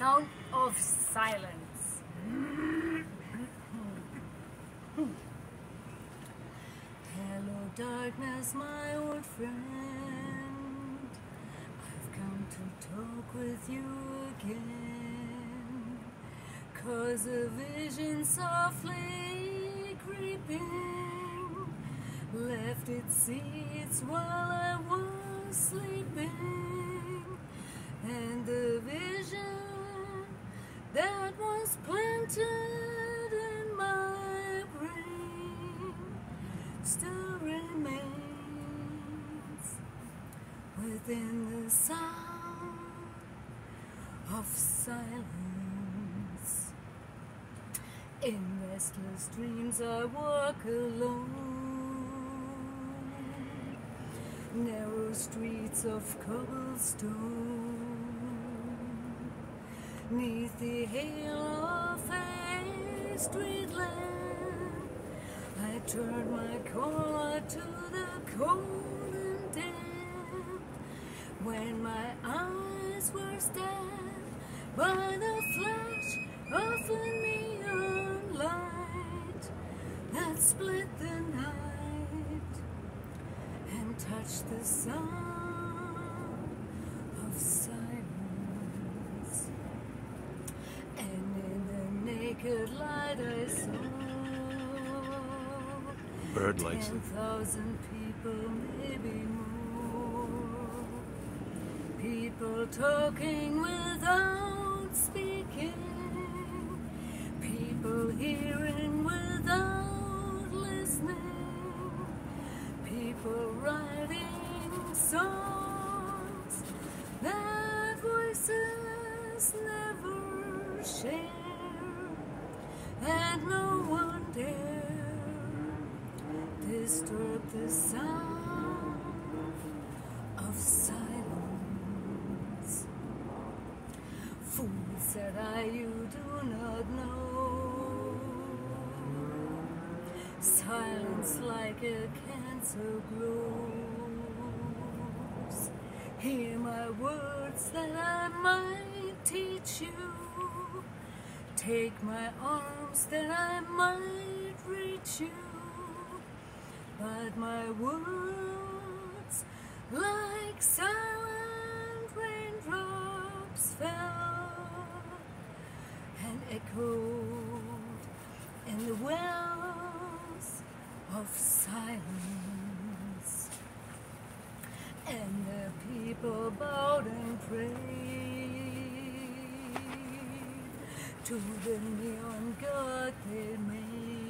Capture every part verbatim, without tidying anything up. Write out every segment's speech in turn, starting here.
sound of silence. Hello darkness, my old friend, I've come to talk with you again, 'cause a vision softly creeping left its seeds while I was sleeping, and the vision that was planted in my brain still remains within the sound of silence. In restless dreams I walk alone, narrow streets of cobblestone, 'neath the hail of a street lamp I turned my collar to the cold and damp, when my eyes were stabbed by the flash of a neon light that split the night and touched the sound of silence. And in the naked light I saw Bird likes ten it. thousand people, maybe more. People talking without speaking. People hearing without listening. People writing songs that voices never share, and no one dare disturb the sound of silence. Fools, said I, you do not know. Silence like a cancer grows. Hear my words that I might teach you. Take my arms that I might reach you. But my words, like silent raindrops, fell and echoed in the wells of silence. And the people bowed and prayed to the neon god they made.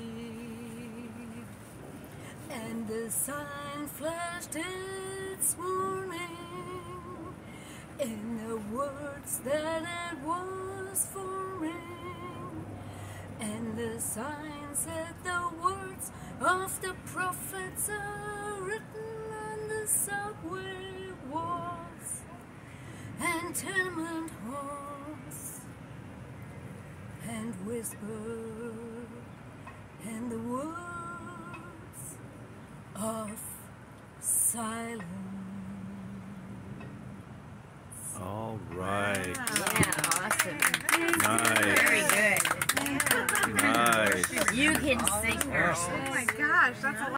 And the sign flashed its warning in the words that it was forming. And the sign said the words of the prophets are written on the subway walls and tenement halls, and whispered in the words of silence. All right. Yeah, awesome. Nice. Very good. Nice. You can sing, girl. Oh my gosh, that's a lot.